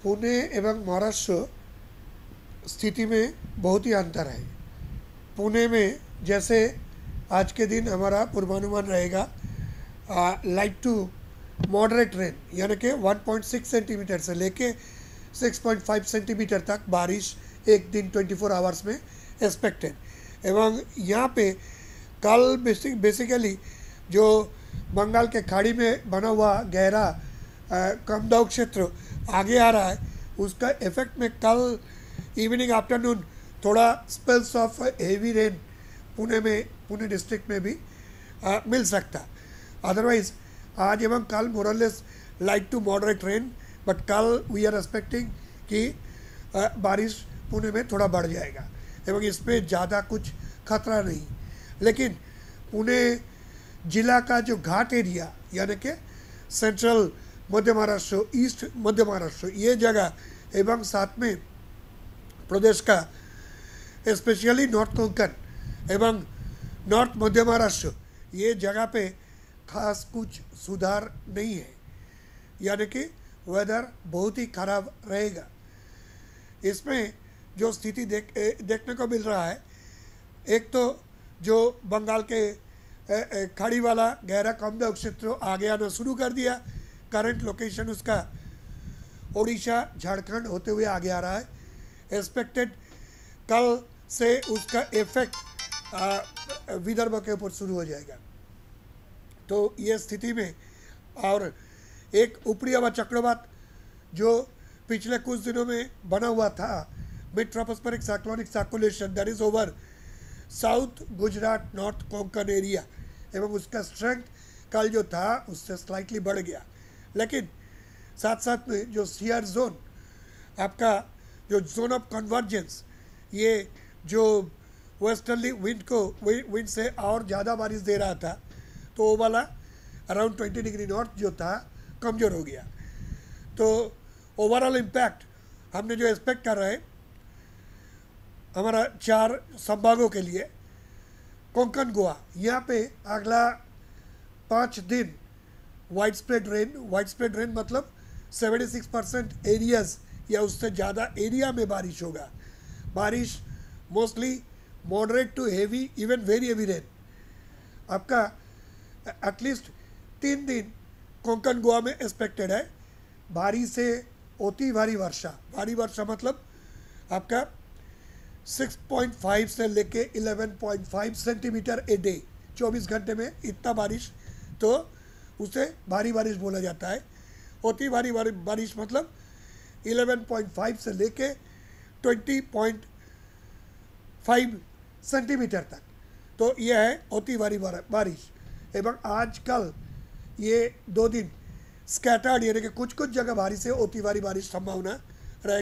पुणे एवं महाराष्ट्र स्थिति में बहुत ही अंतर है। पुणे में जैसे आज के दिन हमारा पूर्वानुमान रहेगा लाइट टू मॉडरेट रेन, यानी कि 1.6 सेंटीमीटर से लेके 6.5 सेंटीमीटर तक बारिश एक दिन 24 आवर्स में एक्सपेक्टेड। एवं यहाँ पे कल बेसिकली जो बंगाल के खाड़ी में बना हुआ गहरा कम दबाव क्षेत्र आगे आ रहा है, उसका इफेक्ट में कल इवनिंग आफ्टरनून थोड़ा spells of heavy rain Pune district में भी मिल सकता। अदरवाइज आज एवं कल more or less light to moderate rain, but कल वी आर एक्सपेक्टिंग कि बारिश पुणे में थोड़ा बढ़ जाएगा एवं इसमें ज़्यादा कुछ खतरा नहीं। लेकिन पुणे जिला का जो घाट एरिया यानी कि सेंट्रल मध्य महाराष्ट्र, ईस्ट मध्य महाराष्ट्र, ये जगह एवं साथ में प्रदेश का स्पेशली नॉर्थ कोंकण एवं नॉर्थ मध्य महाराष्ट्र, ये जगह पे खास कुछ सुधार नहीं है, यानी कि वेदर बहुत ही खराब रहेगा। इसमें जो स्थिति देखने को मिल रहा है, एक तो जो बंगाल के खाड़ी वाला गहरा कम दबाव क्षेत्र आगे आना शुरू कर दिया, करंट लोकेशन उसका ओडिशा झारखंड होते हुए आगे आ रहा है। एक्सपेक्टेड कल से उसका इफेक्ट विदर्भ के ऊपर शुरू हो जाएगा। तो ये स्थिति में और एक ऊपरी हवा चक्रवात जो पिछले कुछ दिनों में बना हुआ था, mid tropospheric cyclonic circulation that is over south Gujarat north Konkan area, एवं उसका स्ट्रेंथ कल जो था उससे स्लाइटली बढ़ गया। लेकिन साथ साथ में जो सीआर जोन, आपका जो जोन ऑफ कन्वर्जेंस, ये जो वेस्टर्नली विंड से और ज़्यादा बारिश दे रहा था, तो वो वाला अराउंड 20 डिग्री नॉर्थ जो था कमज़ोर हो गया। तो ओवरऑल इम्पैक्ट हमने जो एक्सपेक्ट कर रहे हैं हमारा 4 संभागों के लिए, कोंकण गोवा, यहाँ पे अगला 5 दिन वाइड स्प्रेड रेन मतलब 76% एरियाज या उससे ज़्यादा एरिया में बारिश होगा। बारिश mostly moderate to heavy even very heavy rain. आपका एटलीस्ट 3 दिन कोंकण गोवा में एक्सपेक्टेड है भारी से अति भारी वर्षा। भारी वर्षा मतलब आपका 6.5 से लेके 11.5 सेंटीमीटर ए डे, 24 घंटे में इतना बारिश, तो उसे भारी बारिश बोला जाता है। अति भारी बारिश मतलब 11.5 से लेके 20.5 सेंटीमीटर तक, तो यह है अति भारी बारिश। एवं आजकल ये 2 दिन स्कैटर्ड यानी कि कुछ जगह भारी से अति भारी बारिश संभावना